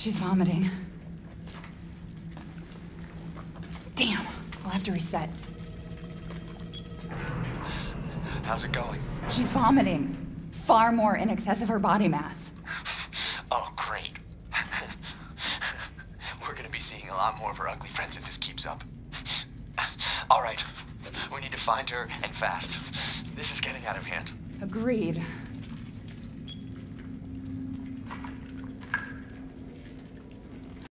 She's vomiting. Damn, I'll have to reset. How's it going? She's vomiting. Far more in excess of her body mass. Oh, great. We're gonna be seeing a lot more of her ugly friends if this keeps up. All right, we need to find her, and fast. This is getting out of hand. Agreed.